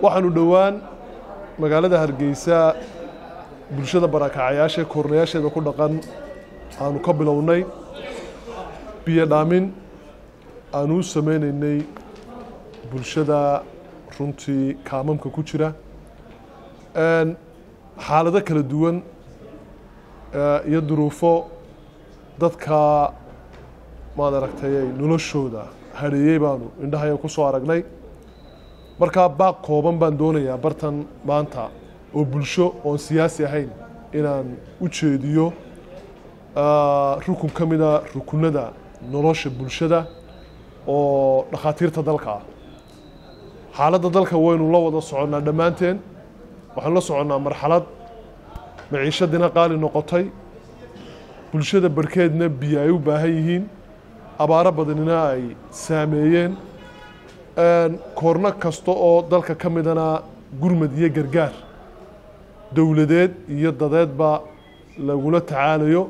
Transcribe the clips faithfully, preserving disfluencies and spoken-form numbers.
waxaanu dhowaan magaalada Hargeysa bulshada barakacayaasha korneyaasheeda ku dhaqan aanu ka bilownay biyo dhaamin aanu sameeynay bulshada runtii kaamamka ku jira een xaalado kala duwan iyo duruufo dadka maad aragtay noloshooda hareeyay baanu indhaha ku soo aragnay marka baaq kooban baan doonayaa bartan maanta oo bulsho oo siyaasi ahayn inaan u jeediyo rukun kamida rukunada nolosha bulshada oo dhaqaatiirta dalka xaaladda dalka waynu la wada soconaa dhamaanteen waxaan la soconaa marxalad maciishadina qaali noqotay bulshada barkeedna biyo ay u baahan yihiin abaaro badanina ay saameeyeen koorna kasta oo dalka ka midana gurmad iyo gargaar dowladeed iyo dadeedba lagula tacaalayo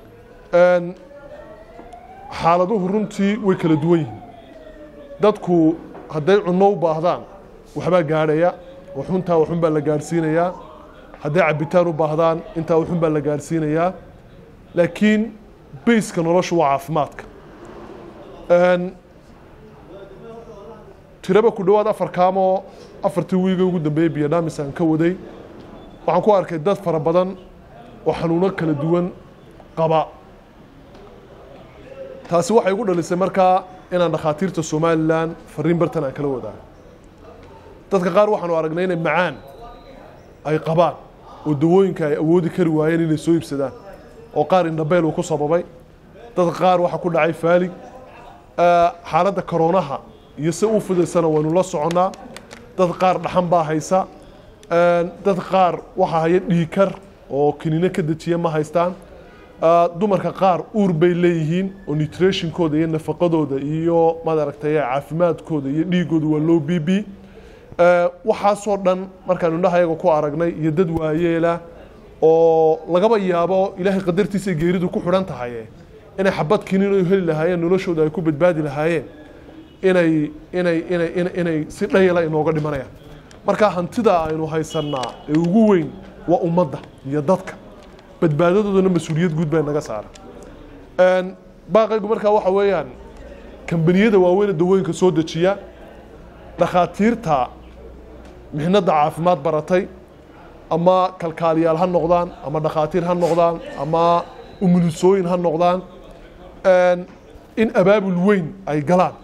xaaladuhu runtii way kala duwan yihiin dadku hadday cunno u baahdaan waxbaa gaadhaya waxuntaa waxun baa la gaadhsiinayaa hadday cabitaan u baahdaan intaa waxun baa la gaadhsiinayaa laakiin bayska noloshu waa caafimaadka tiraba ku dhawaad afar kaamoo afartii wiiga ugu dambeeyey biyo dhaamis aan ka waday waxaan ku arkay dad fara badan oo xanuuno kala duwan qaba taasi waxay igu dhalisay markaa inaan dhakhaatiirta Somaliland fariin bartan aan kala wadaago dadka qaar waxaanu aragnay inay macaan ay qabaan oo dawooyinka ay awoodi kari waayeen inay soo iibsadaan oo qaar indhabeel uu ku sababay dadka qaar waxa ku dhacay faalig xaaladda koronaha iyo si uu fidaysana waynu la soconaa dad qaar dhaxan baa haysa dad qaar waxa haya dhiikar oo kiniina ka dajiya ma haystaan dumarka qaar uur bay leeyihiin oo nutritionkooda iyo nafaqadooda iyo maad aragtay caafimaadkooda iyo dhiigooda waa low B B waxaasoo dhan markaanu indhahayaga ku aragnay iyo dad waayeela oo lagaba yaabo ilaahay qadartiisa geeridu ku xidhan tahay inay xabad kiniin oo heli lahaayeen noloshooda ay ku badbaadi lahaayeen inay inay inay inay si dhayla inooga dhimanayaan marka hantida aynu haysanaa ee ugu weyn waa ummadda iyo dadka badbaadadoodana mas'uuliyad guud bay naga saaran een baaqaygu marka waxa weeyaan kambaniyada waaweyn dawooyinka soo dejiya dhakhaatiirta mihnada caafimaad baratay ama kalkaaliyaal ha noqdaan ama dhakhaatiir ha noqdaan ama umulisooyin ha noqdaan een in abaabul weyn ay galaan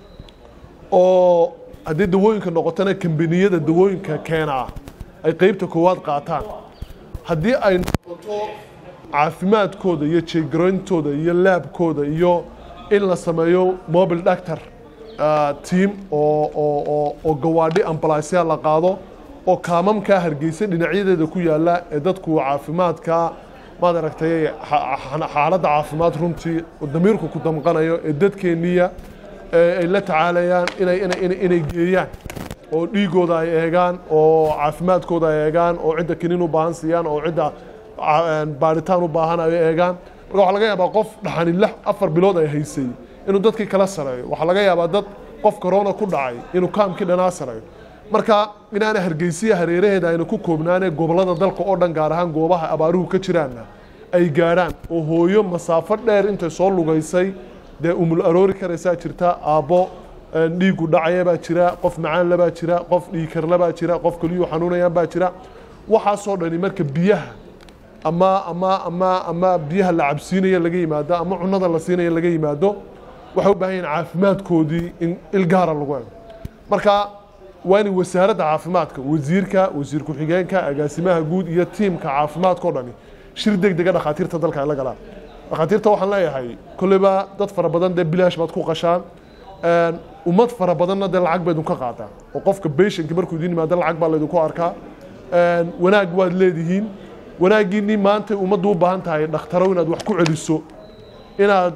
oo haddii dawooyinka noqotana kambaniyada dawooyinka keena ay qaybta koowaad qaataan haddii ay noqoto caafimaadkooda iyo jeegarayntooda iyo laabkooda iyo in la sameeyo mobile doctor team oo oo oo gawaadhi ambulance la qaado oo kaamamka Hargeysa dhinacyadeeda ku yaala ee dadku caafimaadka maad aragtay xaaladda caafimaad runtii oo damiirku ku damqanayo ee dadkeeniya ay la tacaalayaan inay inay inay geeyaan oo dhiigooda ay eegaan oo caafimaadkooda ay eegaan oo cidda kiniin u baahan siiyaan oo cidda baaritaan u baahan ay eegaan marka waxa laga yaabaa qof dhaxanillah afar bilood ay haysay inuu dadkii kala sareeyo waxa laga yaabaa dad qof corona ku dhacay inuu kaamkii dhanaa sareeyo marka inaana Hargeysa hareeraheeda ayna ku koobnaanay gobolada dalka oo dhan gaar ahaan goobaha abaaruhu ka jiraan ay gaaraan oo hooyo masaafo dheer inta soo lugaysay de umul aroori karaysa jirta aabo dhiigu dhacaya baa jira qof macaan la baa jira qof dhiikar la baa jira qof kaliyo xanuunayaan baa jira waxa soo dhani marka biyaha ama ama ama ama biyaha la cabsiinaya laga yimaado ama cunada la siinaya laga yimaado waxa u baahan yahay caafimaadkoodii in ilgaara lagu eego marka waani wasaaradda caafimaadka wasiirka wasiir ku xigeenka agaasimaha guud iyo tiimka caafimaadka oo dhani shir degdeg ah dhakhaatiirta dalka ay la galaan dhakhaatiirta waxaan leeyahay kulliba dad fara badan de bilaash baad ku qashaan een ummad fara badanna de lacag baad ka qaadaa oo qofka patient markuu idin yimaado lacag baa leedu ku arkaa een wanaag waad leedihiin wanaagiini maanta ummaddu u baahan tahay dhakhtaro inaad wax ku celiso inaad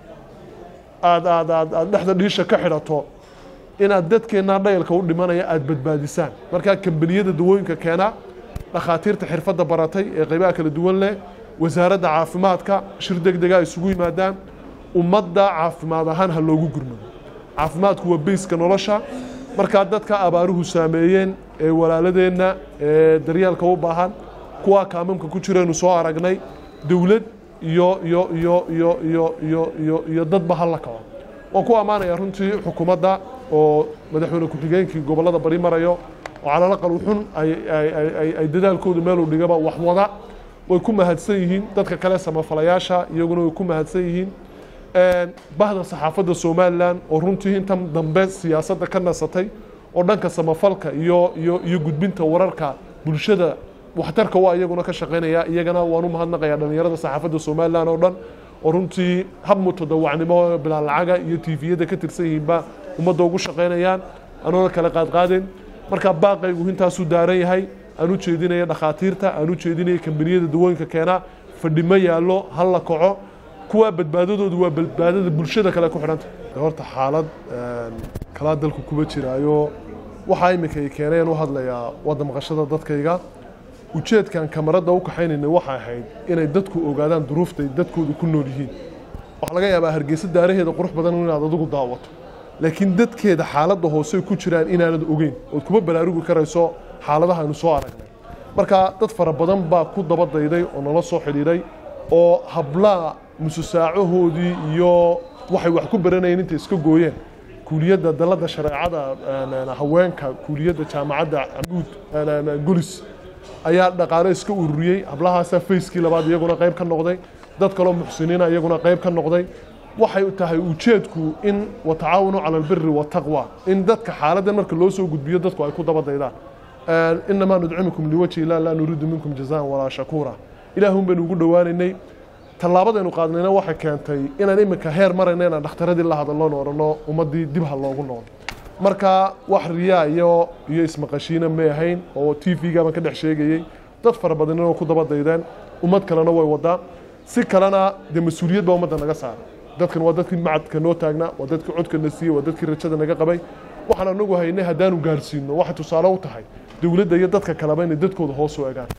aad aad aad dhaxda dhiisha ka xirato inaad dadkeena dhayalka u dhimanaya aad badbaadisaan marka kambaniyada dawooyinka keena dhakhaatiirta xirfadda baratay ee qaybaha kala duwan leh wasaaradda caafimaadka shir degdeg ah isugu yimaadaan ummadda caafimaad ahaan ha loogu gurmado caafimaadku waa bayska nolosha markaa dadka abaaruhu saameeyeen ee walaaladeenna ee daryaalka u baahan kuwa kaamamka ku jiraynu soo aragnay dawlad iyo iyo iyo iyo iyo iyo iyo iyo dadba hal la kaco waan ku amaanaya runtii xukuumadda oo madaxweyne ku-xigeenkii gobolada bari marayo oo calala qaluxun ay ay ay dadaalkoodu meel u dhigaba wax wada way ku mahadsan yihiin dadka kale samafalayaasha iyaguna way ku mahadsan yihiin bahda saxaafadda Soomaaliland oo runtii intan dambe siyaasadda ka nasatay oo dhanka samafalka iyo iyo iyo gudbinta wararka bulshada waxtarka waa iyaguna ka shaqeynaya iyagana waan u mahadnaqayaa dhalinyarada saxaafadda Soomaaliland oo dhan oo runtii hab mutadawacnimo bilaa lacaga iyo tviyada ka tirsan yihiinba ummadda ugu shaqeynayaan anoo kala qaad qaadeen marka baaqaygu intaasu daaran yahay aanu jeedinaya dhakhaatiirta aanu jeedinaya kambaniyada dawooyinka keena fadhimo yaalo hal la kaco kuwa badbaadadoodu waa badbaadada bulshada kale ku xidhanta horta xaalad kala dalku kuba jiraayo waxa imika ay keeneen u hadlayaa wada maqashada dadkayga ujeedkan kamarada u kaxaynayna waxa ahayd inay dadku ogaadaan duruufta dadkoodu ku nool yihiin waxa laga yaabaa Hargeysa daaraheeda qurux badan inaad adigu daawato laakiin dadkeeda xaaladda hoose ku jiraan inaanad ogeyn oo kuma baraarugi karayso xaaladaha aynu soo aragnay marka dad fara badan baa ku daba dayday oo nala soo xiriiray oo habla musuusaacahoodii iyo waxay wax ku baranayeen inta iska gooyeen kuuliyadda dalada shareecada haweenka kuuliyadda jaamacadda Abuud Gulis ayaa dhaqaale iska ururiyay hablahaas Facekii labaad iyaguna qayb ka noqday dad kale muxsiniina iyaguna qayb ka noqday waxay u tahay ujeedku in watacaawunu cala albirri wattaqwa in dadka xaaladda marka loo soo gudbiyo dadku ay ku daba daydaan inama nudcimukum liwajhi la la nuridu minkum jazaan wala shakura ilaahum baan ugu dhawaanaynay tallaabadaynu qaadnayna waxay keentay inaan imika heer marayna inaan dhakhtaradii la hadalno orano ummadii dib ha loogu noqdo marka wax riyaa iyo iyo ismaqashiina ma ahayn oo tvga baan ka dhex sheegayay dad fara badan oo ku daba daydaan ummad kalena way wadaa si kalena de mas'uuliyad baa ummadda naga saaray dadkan waa dadkii macadka noo taagna waa dadkii codka na siiyay waa dadkii rajada naga qabay waxaan anagu haynay hadaanu gaarsiino waxa tusaale u tahay dawladda iyo dadka kaleba inay dadkooda hoos u eegaan